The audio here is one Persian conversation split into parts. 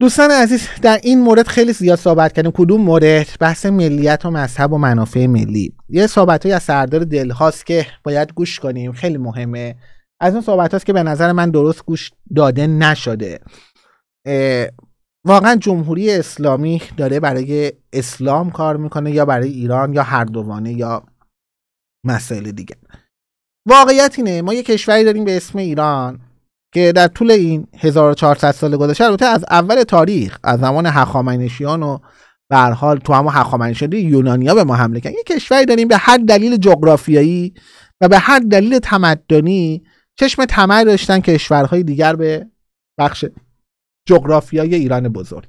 دوستان عزیز، در این مورد خیلی زیاد صحبت کردیم. کدوم مورد؟ بحث ملیت و مذهب و منافع ملی. یه صحبتایی از سردار دلهاست که باید گوش کنیم، خیلی مهمه. از اون صحبت هاست که به نظر من درست گوش داده نشده. واقعا جمهوری اسلامی داره برای اسلام کار میکنه یا برای ایران یا هر دوانه یا مسائل دیگه؟ واقعیت اینه ما یه کشوری داریم به اسم ایران که در طول این 1400 سال گذشته، البته از اول تاریخ، از زمان هخامنشیان و به هر حال تو همون هخامنشیان یونانیا به ما حمله کردن، یه کشوری داریم به هر دلیل جغرافیایی و به هر دلیل تمدنی چشم طمع داشتن کشورهای دیگر به بخش جغرافیایی ایران بزرگ.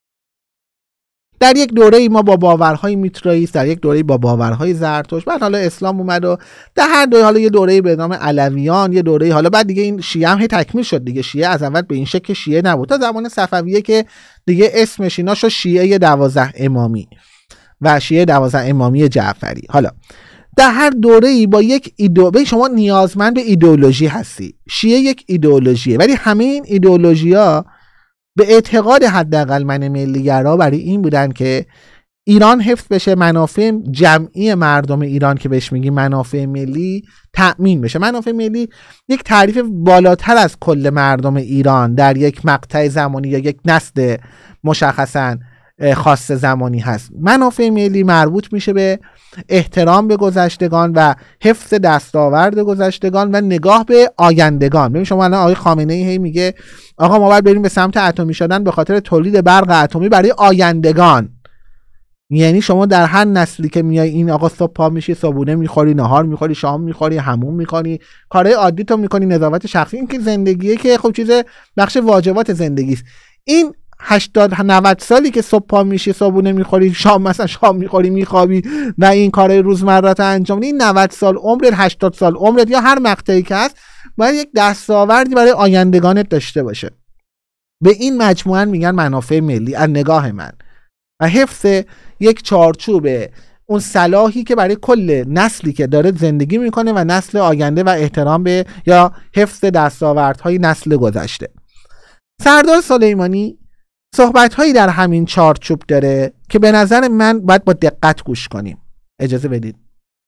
در یک دوره ما با باورهای میترائیسم، در یک دوره با باورهای زرتشت، بعد حالا اسلام اومد و در هر دوره حالا یه دوره به نام علویان، یه دوره حالا بعد دیگه این شیعه هم تکمیل شد دیگه. شیعه از اول به این شکل شیعه نبود تا زمان صفویه که دیگه اسمش اینا شد شیعه 12 امامی و شیعه 12 امامی جعفری. حالا در هر دوره‌ای با یک ایدئولوژی شما نیازمند به ایدئولوژی هستی. شیعه یک ایدئولوژیه، ولی همه این ایدئولوژی‌ها به اعتقاد حداقل من ملی‌گرا برای این بودن که ایران حفظ بشه، منافع جمعی مردم ایران که بهش میگیم منافع ملی تأمین بشه. منافع ملی یک تعریف بالاتر از کل مردم ایران در یک مقطع زمانی یا یک نسل مشخصاً خاص زمانی هست. منافع ملی مربوط میشه به احترام به گذشتگان و حفظ دستاورد گذشتگان و نگاه به آیندگان. ببین شما الان آقای خامنه‌ای هی میگه آقا ما باید بریم به سمت اتمی شدن به خاطر تولید برق اتمی برای آیندگان. یعنی شما در هر نسلی که میای این آقا صبح پا میشی، صبحونه میخوری، نهار میخوری، شام میخوری، حموم میکنی، کارهای عادی تو میکنی، نظافت شخصی، این که زندگیه که خب چیز بخش واجبات زندگی است. این 80-90 سالی که صبح پا میشی، صبحونه میخوری، شام مثلا شام میخوری، میخوابی و این کارهای روزمره انجام میدی، این 90 سال عمرت، 80 سال عمرت یا هر مقطعی که هست باید یک دستاوردی برای آیندگانت داشته باشه. به این مجموعاً میگن منافع ملی از نگاه من، و حفظ یک چارچوب اون صلاحی که برای کل نسلی که داره زندگی میکنه و نسل آینده و احترام به یا حفظ دستاوردهای نسل گذشته. سردار سلیمانی صحبت‌هایی در همین چارچوب داره که به نظر من باید با دقت گوش کنیم. اجازه بدید.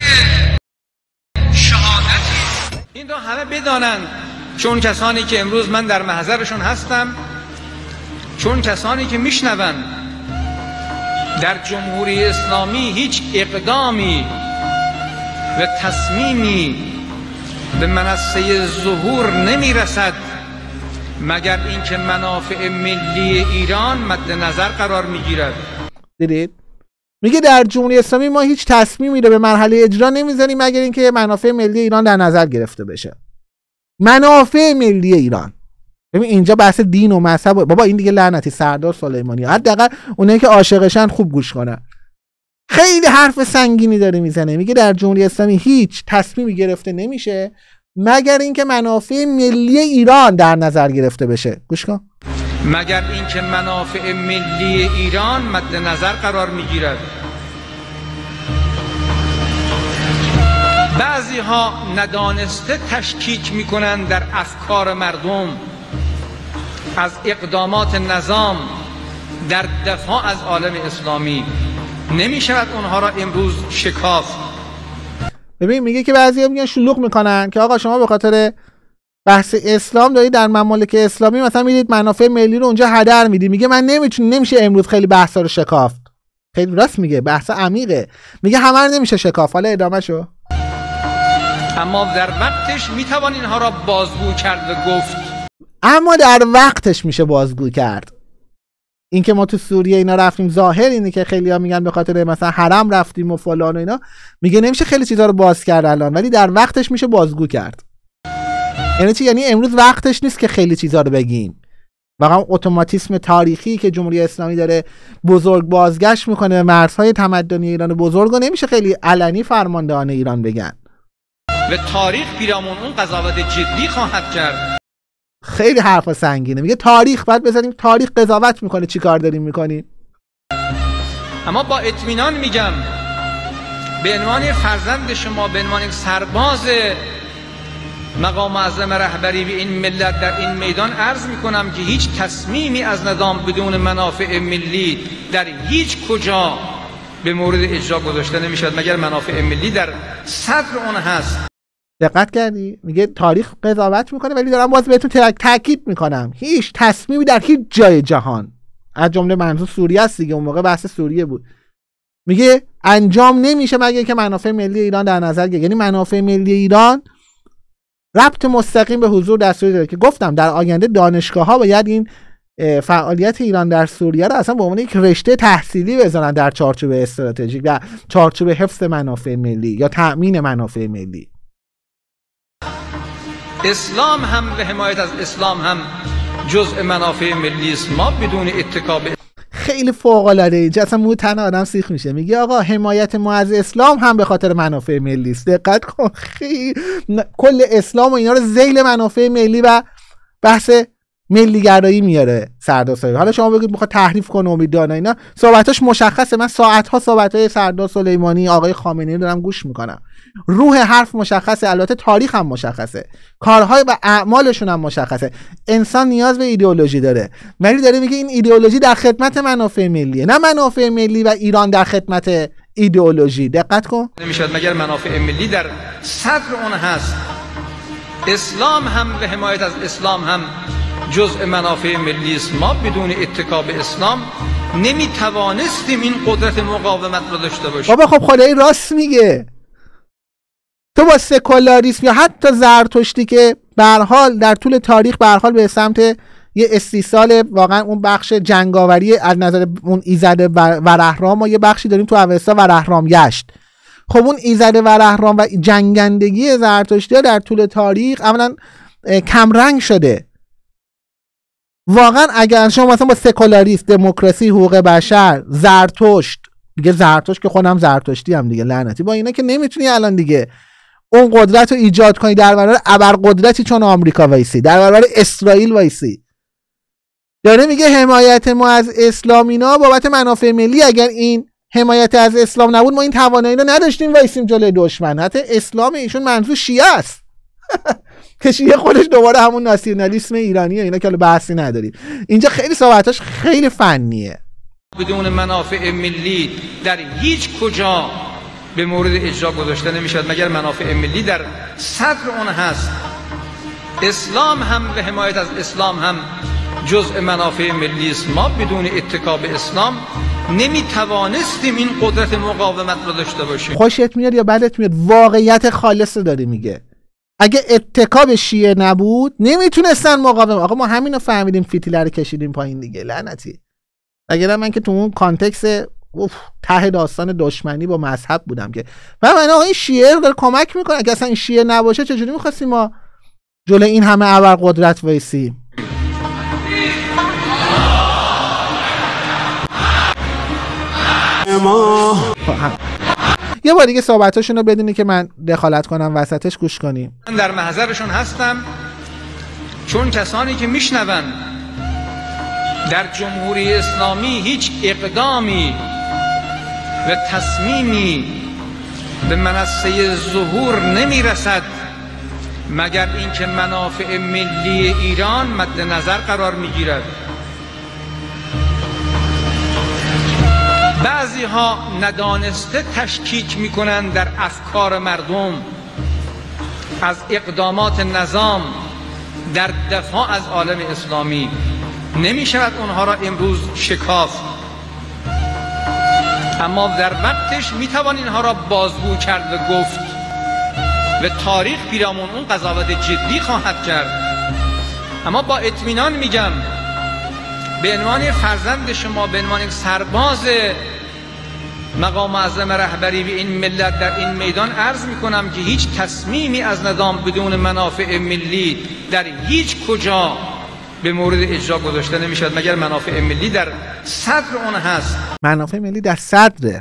شهادتی این رو همه بدانند، چون کسانی که امروز من در محضرشون هستم، چون کسانی که میشنوند در جمهوری اسلامی هیچ اقدامی و تصمیمی به منصه ظهور نمیرسد مگر اینکه منافع ملی ایران مد نظر قرار میگیرد. دیدید؟ میگه در جمهوری اسلامی ما هیچ تصمیمی رو به مرحله اجرا نمیذاریم مگر اینکه منافع ملی ایران در نظر گرفته بشه. منافع ملی ایران. ببین اینجا بحث دین و مذهب بابا این دیگه لعنتی سردار سلیمانی، حداقل اونایی که عاشقشن خوب گوش کنن. خیلی حرف سنگینی داره میزنه. میگه در جمهوری اسلامی هیچ تصمیمی گرفته نمیشه مگر اینکه منافع ملی ایران در نظر گرفته بشه. گوش کن. مگر اینکه منافع ملی ایران مد نظر قرار میگیرد. بعضی ها ندانسته تشکیک میکنن در افکار مردم از اقدامات نظام در دفاع از عالم اسلامی. نمیشود اونها را امروز شکافت. ببین میگه که بعضیا میگن شلوغ میکنن که آقا شما به خاطر بحث اسلام دارید در ممالک اسلامی مثلا میدید منافع ملی رو اونجا هدر میدید. میگه من نمیشه امروز خیلی بحثا رو شکافت. خیلی راست میگه، بحث عمیقه. میگه همه رو نمیشه شکافت. حالا ادامه شو. اما در وقتش میتوان اینها را بازگو کرد و گفت. اما در وقتش میشه بازگو کرد. این که ما تو سوریه اینا رفتیم ظاهر اینه که خیلی‌ها میگن به خاطر مثلا حرم رفتیم و فلان و اینا. میگه نمیشه خیلی چیزا رو باز کرد الان، ولی در وقتش میشه بازگو کرد. یعنی چی؟ یعنی امروز وقتش نیست که خیلی چیزا رو بگیم. واقعا اتوماتیسم تاریخی که جمهوری اسلامی داره بزرگ بازگشت میکنه مرزهای تمدنی ایران بزرگ و نمیشه خیلی علنی فرماندهان ایران بگن. و تاریخ پیرامون اون قضاوت جدی خواهد کرد. خیلی حرف سنگینه. میگه تاریخ باید بذاریم، تاریخ قضاوت میکنه چی کار داریم میکنیم. اما با اطمینان میگم به عنوان فرزند شما، به عنوان یک سرباز مقام معظم رهبری به این ملت در این میدان عرض میکنم که هیچ تصمیمی از نظام بدون منافع ملی در هیچ کجا به مورد اجرا گذاشته نمیشود مگر منافع ملی در صدر اون هست. دقت کردی؟ میگه تاریخ قضاوت میکنه، ولی دارم باز بهتون تاکید میکنم هیچ تصمیمی در هیچ جای جهان، از جمله منظور سوریه است دیگه، اون موقع بحث سوریه بود، میگه انجام نمیشه مگر که منافع ملی ایران در نظر گرفته. یعنی منافع ملی ایران ربط مستقیم به حضور در سوریه داره که گفتم در آینده دانشگاه‌ها باید این فعالیت ایران در سوریه رو اصلا به عنوان یک رشته تحصیلی بذارن در چارچوب استراتژیک و چارچوب حفظ منافع ملی یا تأمین منافع ملی. اسلام هم به حمایت از اسلام هم جزء منافع ملی است. ما بدون اتکا به خیلی فوق‌العاده اینجا اصلا مو تن آدم سیخ میشه. میگه آقا حمایت ما از اسلام هم به خاطر منافع ملی است. دقت کن، کل اسلام و اینا رو ذیل منافع ملی و بحث ملی گرایی میاره سردار سلیمانی. حالا شما بگید میخواد تحریف کنه امیدوارم اینا، صحبتاش مشخصه. من ساعت‌ها صحبت‌های سردار سلیمانی، آقای خامنه‌ای رو دارم گوش میکنم. روح حرف مشخصه، البته تاریخ هم مشخصه، کارهای و اعمالشون هم مشخصه. انسان نیاز به ایدئولوژی داره، ولی داره میگه این ایدئولوژی در خدمت منافع ملیه، نه منافع ملی و ایران در خدمت ایدئولوژی. دقت کن، نمیشد مگر منافع ملی در صدر اون هست. اسلام هم به حمایت از اسلام هم جزء منافع ملی است. ما بدون اتکا به اسلام نمیتوانستیم این قدرت مقاومت رو داشته باشیم. بابا خب خدایی راست میگه. تو با سکولاریسم یا حتی زرتشتی که به هر حال در طول تاریخ به هر حال به سمت یه استیصال واقعا اون بخش جنگاوری از نظر اون ایزد ورهرام، ما یه بخشی داریم تو اوستا ورهرام گشت. خب اون ایزد ورهرام و جنگندگی زرتشتی در طول تاریخ اولا کمرنگ شده. واقعا اگر شما مثلا با سکولاریسم، دموکراسی، حقوق بشر، زرتشت، دیگه زرتشت که خودم زرتشتی هم دیگه لعنتی، با اینا که نمیتونی الان دیگه اون قدرت رو ایجاد کنی در برابر ابرقدرتی چون آمریکا وایسی، در برابر اسرائیل وایسی. داره میگه حمایت ما از اسلام اینا بابت منافع ملی. اگر این حمایت از اسلام نبود ما این توانایی رو نداشتیم وایسیم جلوی دشمن. حتی اسلام ایشون منظور شیعه است که شیعه خودش دوباره همون ناسیونالیسم ایرانیه. اینا که بحثی نداریم اینجا. خیلی صحبتاش خیلی فنیه. بدون منافع ملی در هیچ کجا به مورد اجرا گذاشته نمیشد مگر منافع ملی در صدر اون هست. اسلام هم به حمایت از اسلام هم جزء منافع ملی است. ما بدون اتکا به اسلام نمیتوانستیم این قدرت مقاومت رو داشته باشیم. خوشت میاد یا بدت میاد، واقعیت خالص رو داری میگه. اگه اتکا به شیعه نبود نمیتونستن مقاومت. آقا ما همین رو فهمیدیم، فتیله رو کشیدیم پایین دیگه، لعنتی. اگر من که تو اون کانتکست ته داستان دشمنی با مذهب بودم که من آقا این شیعه رو داره کمک میکنه. اگه اصلا این شیعه نباشه چجوری میخواستیم ما جلو این همه ابرقدرت وایسیم؟ یه بار دیگه صحبتاشون رو بدونی که من دخالت کنم وسطش، گوش کنیم. من در محضرشون هستم چون کسانی که میشنوند در جمهوری اسلامی هیچ اقدامی و تصمیمی به منصه ظهور نمیرسد مگر اینکه منافع ملی ایران مد نظر قرار میگیرد. بعضی ها ندانسته تشکیک میکنند در افکار مردم از اقدامات نظام در دفاع از عالم اسلامی. نمی شود اونها را امروز شکافت، اما در وقتش می توان اینها را بازگو کرد و گفت و تاریخ پیرامون اون قضاوت جدی خواهد کرد. اما با اطمینان میگم به عنوان فرزند شما، به عنوان یک سرباز مقام معظم رهبری به این ملت در این میدان عرض میکنم که هیچ تصمیمی از نظام بدون منافع ملی در هیچ کجا به مورد اجرا گذاشته نمیشد مگر منافع ملی در صدر اون هست. منافع ملی در صدره.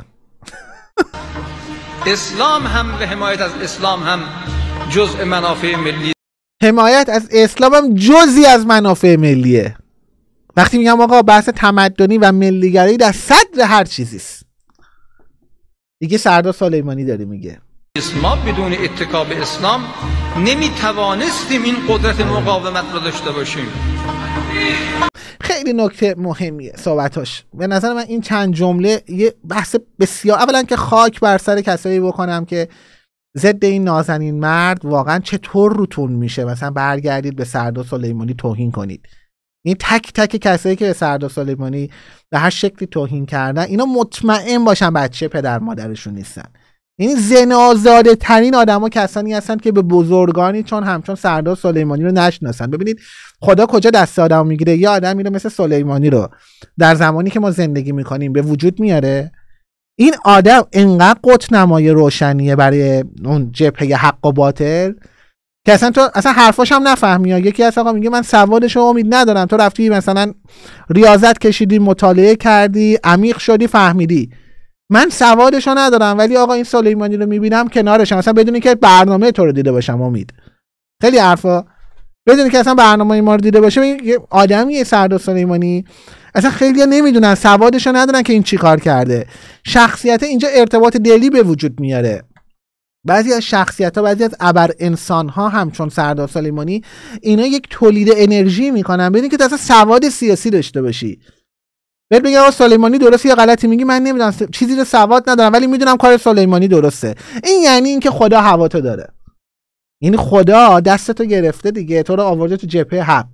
اسلام هم به حمایت از اسلام هم جزء منافع ملی. حمایت از اسلام هم جزئی از منافع ملیه. وقتی میگم آقا بحث تمدنی و ملیگرایی در صدر هر چیزیست، دیگه سردار سلیمانی داره میگه. ما بدون اتکا به اسلام نمیتوانستیم این قدرت مقاومت رو داشته باشیم. خیلی نکته مهمیه صحبتاش. به نظر من این چند جمله یه بحث بسیار، اولا که خاک بر سر کسایی بکنم که ضد این نازنین مرد واقعا چطور روتون میشه مثلا برگردید به سردار سلیمانی توهین کنید. این تک تک کسایی که به سردار سلیمانی به هر شکلی توهین کردن، اینا مطمئن باشن بچه پدر مادرشون نیستن. این زنازاده ترین آدما کسانی هستن که به بزرگانی چون همچون سردار سلیمانی رو نشناسن. ببینید خدا کجا دست آدم میگیره، یه آدمی رو مثل سلیمانی رو در زمانی که ما زندگی میکنیم به وجود میاره. این آدم انقدر قطب‌نمای روشنیه برای اون جبهه حق و باطل که اصلا تو اصلا حرفاش هم نفهمی. یکی از آقا میگه من سوادشو امید ندارم، تو رفتی مثلا ریاضت کشیدی، مطالعه کردی، عمیق شدی، فهمیدی. من سوادشو ندارم ولی آقا این سلیمانی رو میبینم کنارشم، مثلا بدونی که برنامه تو رو دیده باشم. امید خیلی حرفا بدونی که اصلا برنامه ما رو دیده باشه. یه آدمیه سردار سلیمانی اصلا خیلی‌ها نمیدونن، سوادشو ندارن که این چی کار کرده. شخصیت اینجا ارتباط دلی به وجود میاره. بعضی از شخصیت‌ها، بعضی از ابر انسان‌ها همچون سردار سلیمانی اینا یک تولید انرژی میکنن بدون که اصلا سواد سیاسی داشته باشی. بهت بگم آقا سلیمانی درسته یا غلطی، میگی من نمیدونم، چیزی رو سواد ندارم ولی میدونم کار سلیمانی درسته. این یعنی اینکه خدا هواتو داره. یعنی خدا دستتو گرفته دیگه، تو رو آورده تو جبهه حق.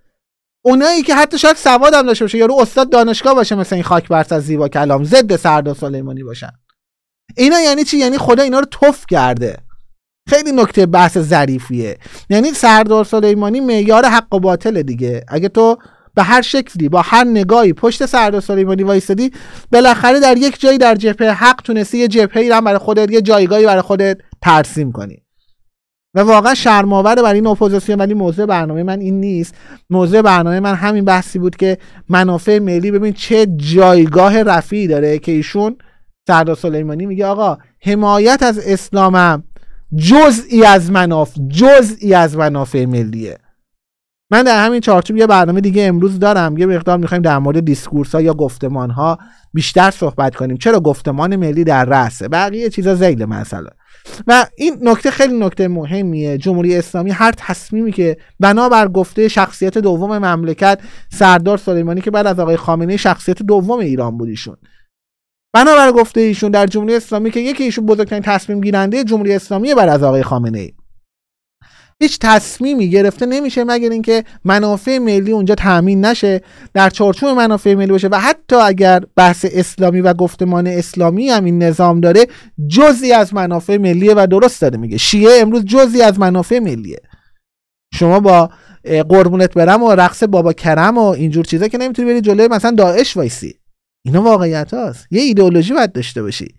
اونایی که حتی شاید سواد هم داشته باشه، یارو استاد دانشگاه باشه مثلا این خاک بر سر زیبا کلام ضد سردار سلیمانی باشن، اینا یعنی چی؟ یعنی خدا اینا رو توف کرده. خیلی نکته بحث ظریفیه. یعنی سردار سلیمانی معیار حق و باطل دیگه. اگه تو به هر شکلی با هر نگاهی پشت سردار سلیمانی وایسادی، بالاخره در یک جایی در جبهه حق تونستی یه جبهه‌ای رو برای خودت، یه جایگاهی برای خودت ترسیم کنی. و واقعا شرم‌آور برای این اپوزیسیون. ولی موضوع برنامه من این نیست. موضوع برنامه من همین بحثی بود که منافع ملی، ببین چه جایگاه رفیعی داره که ایشون سردار سلیمانی میگه آقا حمایت از اسلامم جزئی از منافع ملیه. من در همین چارچوب یه برنامه دیگه امروز دارم، یه مقدار میخوایم در مورد دیسکورس‌ها یا گفتمان‌ها بیشتر صحبت کنیم. چرا گفتمان ملی در رأسه، بقیه چیزا ذیل مسئله. و این نکته خیلی نکته مهمیه. جمهوری اسلامی هر تصمیمی که بنابر گفته شخصیت دوم مملکت سردار سلیمانی که بعد از آقای خامنه‌ای شخصیت دوم ایران بود، ایشون بنابر گفته ایشون در جمهوری اسلامی که یکی ایشون بزرگترین تصمیم گیرنده جمهوری اسلامی بعد از آقای خامنه‌ای، هیچ تصمیمی گرفته نمیشه مگر اینکه منافع ملی اونجا تامین نشه، در چارچوب منافع ملی باشه. و حتی اگر بحث اسلامی و گفتمان اسلامی هم این نظام داره، جزئی از منافع ملیه. و درست داره میگه، شیعه امروز جزئی از منافع ملیه. شما با قربونت برم و رقص بابا کرم و اینجور چیزا که نمیتونی بری جلوی مثلا داعش وایسی. اینا واقعیت هاست. یه ایدئولوژی باید داشته باشی.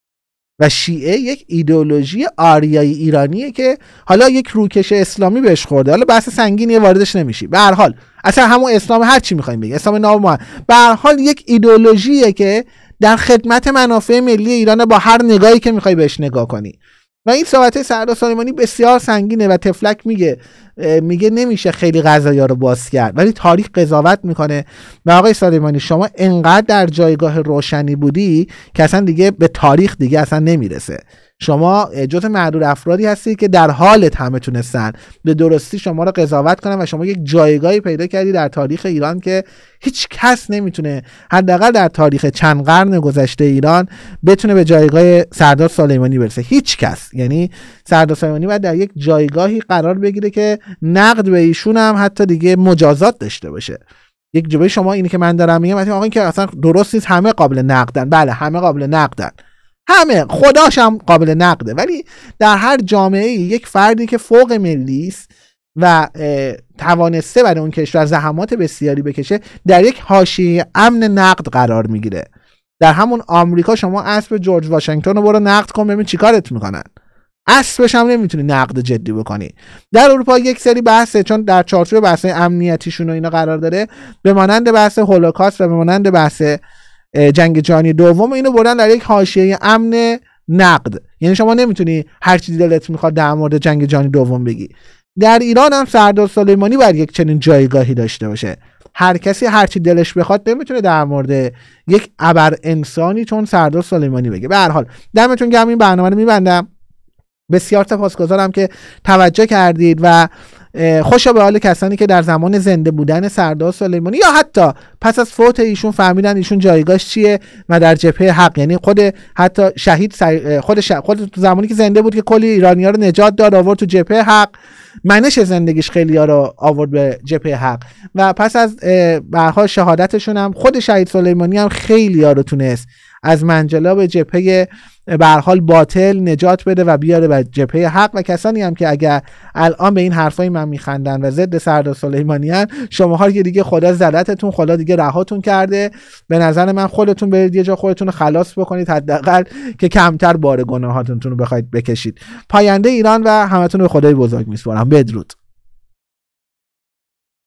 و شیعه یک ایدئولوژی آریایی ایرانیه که حالا یک روکش اسلامی بهش خورده. حالا بحث سنگینیه، واردش نمیشی. به هر حال اصلا همون اسلام هر چی میخوایم بگیم، اسلام ناب، به هر حال یک ایدئولوژیه که در خدمت منافع ملی ایران با هر نگاهی که میخوای بهش نگاه کنی. و این صحبت سردار سلیمانی بسیار سنگینه و تفلک میگه نمیشه خیلی قضایا رو باز کرد، ولی تاریخ قضاوت میکنه. و آقای سلیمانی شما انقدر در جایگاه روشنی بودی که اصلا دیگه به تاریخ دیگه اصلا نمیرسه. شما جزء معدود افرادی هستی که در حالت همه تونستن به درستی شما رو قضاوت کنن و شما یک جایگاهی پیدا کردی در تاریخ ایران که هیچ کس نمیتونه، حداقل در تاریخ چند قرن گذشته ایران، بتونه به جایگاه سردار سلیمانی برسه. هیچ کس. یعنی سردار سلیمانی باید در یک جایگاهی قرار بگیره که نقد به ایشون هم حتی دیگه مجازات داشته باشه. یک جبهه شما اینی که من دارم میگم آقا این که اصلا درست نیست، همه قابل نقدن. بله همه قابل نقدن، همه خداش هم قابل نقده، ولی در هر جامعه یک فردی که فوق ملی است و توانسته برای اون کشور زحمات بسیاری بکشه در یک حاشیه امن نقد قرار میگیره. در همون آمریکا شما اسب جورج واشنگتن رو برو نقد کن ببین چیکارت میکنن. اسبش هم نمیتونی نقد جدی بکنی. در اروپا یک سری بحثه، چون در چارچوب بحث امنیتیشون و اینا قرار داره، به مانند بحث هولوکاست و به مانند بحث جنگ جهانی دوم، اینو بردن در یک حاشیه امن نقد. یعنی شما نمیتونی هر چیزی دلت میخواد در مورد جنگ جهانی دوم بگی. در ایران هم سردار سلیمانی باید یک چنین جایگاهی داشته باشه. هر کسی هر چی دلش بخواد نمیتونه در مورد یک ابر انسانی چون سردار سلیمانی بگه. به هر حال دمتون گرم. این برنامه رو میبندم. بسیار سپاسگزارم که توجه کردید و خوشا به حال کسانی که در زمان زنده بودن سردار سلیمانی یا حتی پس از فوت ایشون فهمیدن ایشون جایگاهش چیه و در جبهه حق، یعنی خود حتی شهید خود زمانی که زنده بود که کلی ایرانی‌ها رو نجات داد آورد تو جبهه حق، منش زندگیش خیلی‌ها رو آورد به جبهه حق و پس از به هر حال شهادتشون هم خود شهید سلیمانی هم خیلی‌ها رو تونست از منجلاب جبهه به هر حال باطل نجات بده و بیاره به جبهه حق. و کسانی هم که اگر الان به این حرفای من میخندن و ضد سردار سلیمانی ان، شماها که دیگه خدا زدتتون، خدا دیگه رهاتون کرده. به نظر من خودتون برید یه جا خودتون رو خلاص بکنید حداقل که کمتر بار گناهاتون رو بخواید بکشید. پاینده ایران و همتون رو به خدای بزرگ میسپارم. بدرود.